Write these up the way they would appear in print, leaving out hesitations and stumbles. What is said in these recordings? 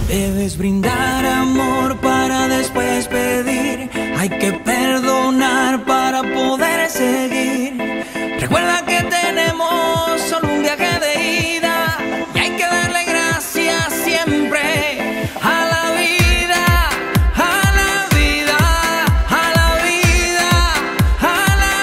Debes brindar amor para después pedir. Hay que perdonar para poder seguir. Recuerda que tenemos solo un viaje de ida y hay que darle gracias siempre a la vida, a la vida, a la vida, a la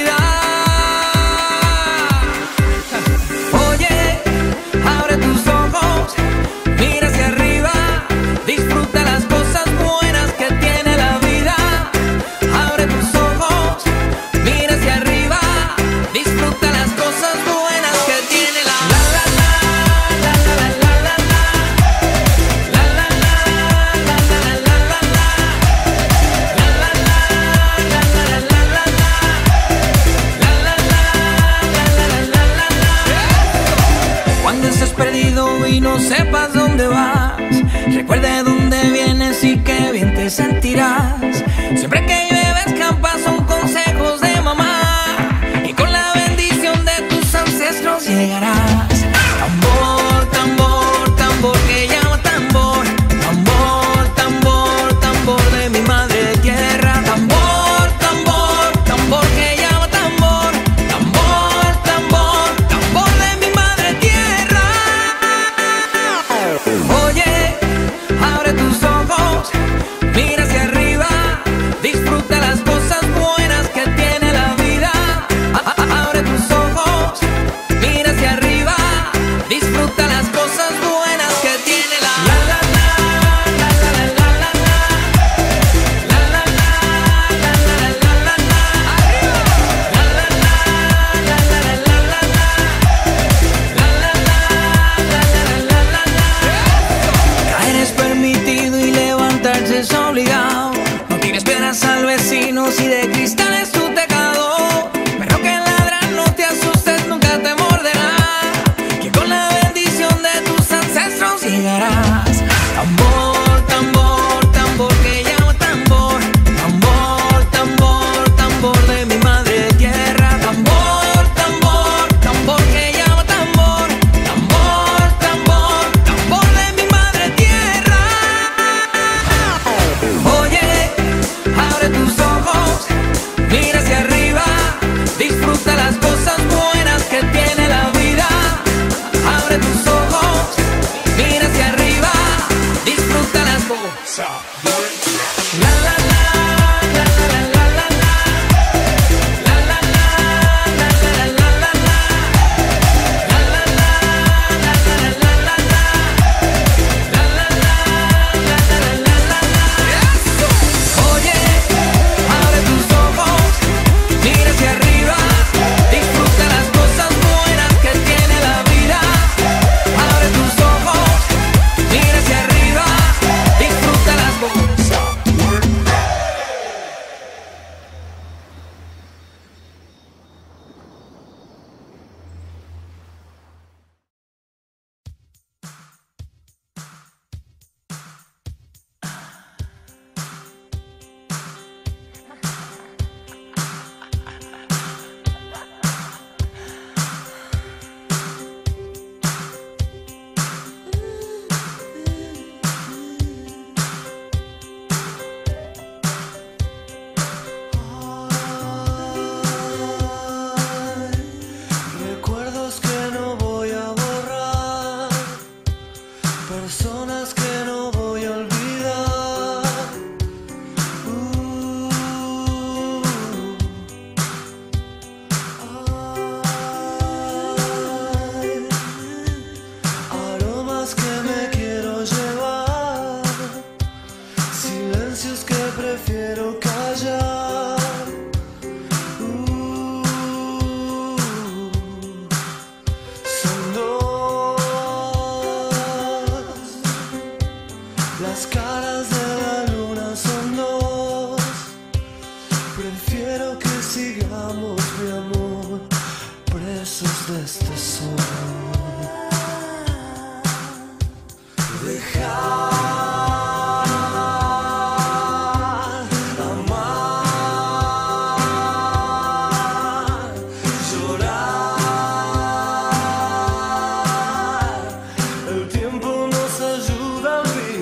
vida. Oye, abre tus ojos, mira hacia arriba, disfruta las cosas buenas que tiene la vida. Abre tus ojos, mira hacia arriba, disfruta las cosas buenas que tiene la vida. Cuando estés perdido y no sepas dónde vas, recuerda de dónde vienes y qué bien te sentirás. Siempre que llueve escampa son consejos de mamá y con la bendición de tus ancestros llegarás. Tambor, tambor, tambor que llama tambor. Tambor, tambor, tambor de mi madre tierra. Tambor, tambor, tambor que llama tambor. Tambor, tambor, tambor de mi madre tierra. Oye, abre tus ojos, mira hacia arriba, disfruta las cosas buenas que tiene la vida. Abre tus ojos, mira hacia arriba, disfruta las cosas buenas que tiene la vida. Caer es permitido y levantarse es obligado. No tires piedras al vecino si de cristal es tu tejado. Perro que ladra, no te asustes, nunca te morderá, que con la bendición de tus ancestros llegarás. Tambor, tambor, tambor que llama tambor. Tambor, tambor, tambor de mi madre tierra. Tambor, tambor, tambor que llama tambor. Tambor, tambor, tambor de mi madre tierra. Oye, abre tus ojos, mira hacia arriba, disfruta las cosas buenas que tiene la vida. Abre tus ojos, mira hacia arriba, disfruta las cosas. La la la, la la la la la, la la la, la la la la la, la la la, la la la la la, la la la, la la la. Oye, abre tus ojos, mira hacia arriba, disfruta las cosas buenas que tiene la vida. Abre tus ojos, mira hacia arriba, disfruta las cosas. Recuerdos que no voy a borrar, personas que no voy a olvidar. Aromas que me quiero llevar, silencios que prefiero callar. Son dos las caras de la luna, son dos. Prefiero que sigamos, mi amor, presos de este sol. Dejar amar, llorar. El tiempo nos ayuda a olvidar.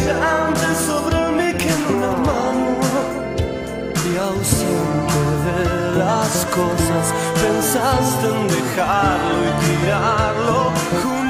gigante sobre mí que en una mano, y ausente de las cosas pensaste en dejarlo y tirarlo junto